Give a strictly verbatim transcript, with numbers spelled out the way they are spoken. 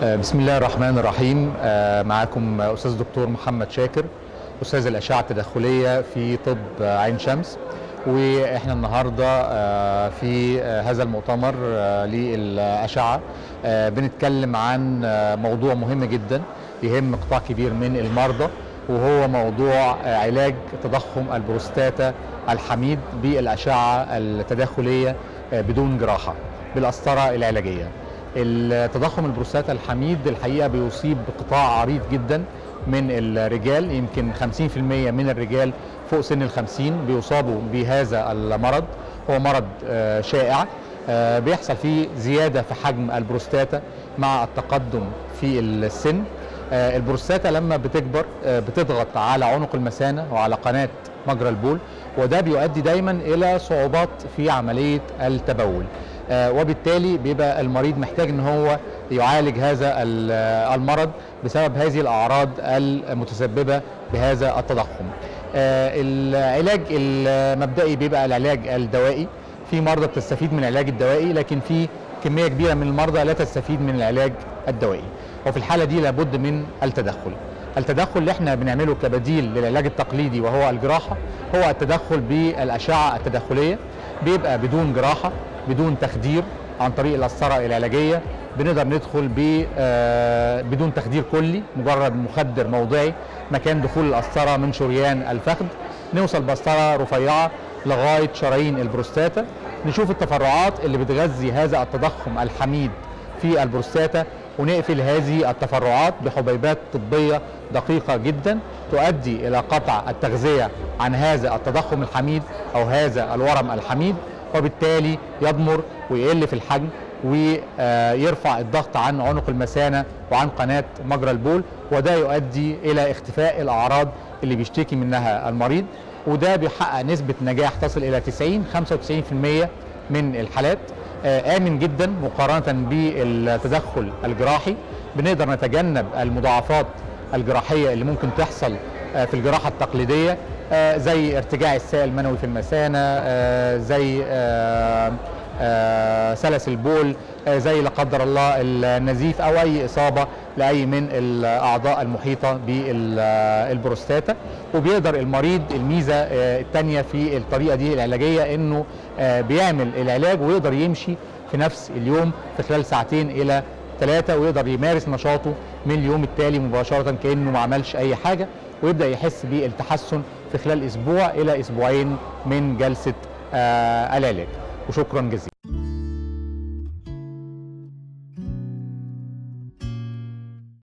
بسم الله الرحمن الرحيم. معاكم أستاذ دكتور محمد شاكر، أستاذ الأشعة التداخلية في طب عين شمس. وإحنا النهاردة في هذا المؤتمر للأشعة بنتكلم عن موضوع مهم جدا يهم قطاع كبير من المرضى، وهو موضوع علاج تضخم البروستاتا الحميد بالأشعة التداخلية بدون جراحة بالقسطرة العلاجية. التضخم البروستاتا الحميد الحقيقة بيصيب قطاع عريض جدا من الرجال، يمكن خمسين في المية من الرجال فوق سن الخمسين بيصابوا بهذا المرض. هو مرض شائع بيحصل فيه زيادة في حجم البروستاتا مع التقدم في السن. البروستاتا لما بتكبر بتضغط على عنق المثانة وعلى قناة مجرى البول، وده بيؤدي دايما إلى صعوبات في عملية التبول، وبالتالي بيبقى المريض محتاج ان هو يعالج هذا المرض بسبب هذه الاعراض المتسببه بهذا التضخم. العلاج المبدئي بيبقى العلاج الدوائي. في مرضى بتستفيد من العلاج الدوائي، لكن في كميه كبيره من المرضى لا تستفيد من العلاج الدوائي، وفي الحاله دي لابد من التدخل. التدخل اللي احنا بنعمله كبديل للعلاج التقليدي وهو الجراحه هو التدخل بالاشعه التداخليه. بيبقى بدون جراحه، بدون تخدير، عن طريق القسطرة العلاجية. بنقدر ندخل بدون تخدير كلي، مجرد مخدر موضعي مكان دخول القسطرة من شريان الفخذ. نوصل بقسطرة رفيعة لغاية شرايين البروستاتا، نشوف التفرعات اللي بتغذي هذا التضخم الحميد في البروستاتا، ونقفل هذه التفرعات بحبيبات طبية دقيقة جدا تؤدي إلى قطع التغذية عن هذا التضخم الحميد أو هذا الورم الحميد، وبالتالي يضمر ويقل في الحجم ويرفع الضغط عن عنق المثانة وعن قناة مجرى البول، وده يؤدي إلى اختفاء الأعراض اللي بيشتكي منها المريض. وده بيحقق نسبة نجاح تصل إلى تسعين خمسة وتسعين في المية من الحالات. آمن جدا مقارنة بالتدخل الجراحي. بنقدر نتجنب المضاعفات الجراحية اللي ممكن تحصل في الجراحة التقليدية، زي ارتجاع السائل المنوي في المثانة، زي سلس البول، زي لا قدر الله النزيف أو أي إصابة لأي من الأعضاء المحيطة بالبروستاتا. وبيقدر المريض الميزة الثانية في الطريقة دي العلاجية إنه بيعمل العلاج ويقدر يمشي في نفس اليوم في خلال ساعتين إلى ثلاثة، ويقدر يمارس نشاطه من اليوم التالي مباشرة كأنه ما عملش أي حاجة، ويبدأ يحس بالتحسن في خلال أسبوع إلى أسبوعين من جلسة العلاج. وشكرا جزيلا.